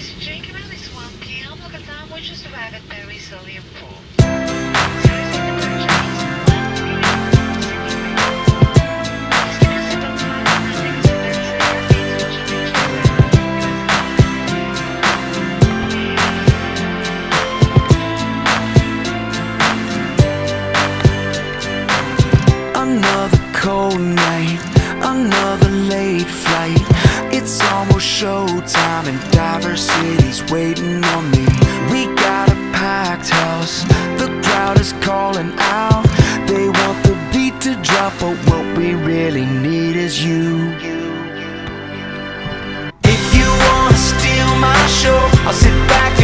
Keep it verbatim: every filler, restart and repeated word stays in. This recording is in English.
This drink really swanky. I'm looking down. We just arrived at Paris earlier pool. Another cold night, another late flight. It's almost showtime and diversity's waiting on me. We got a packed house, the crowd is calling out. They want the beat to drop, but what we really need is you. If you wanna steal my show, I'll sit back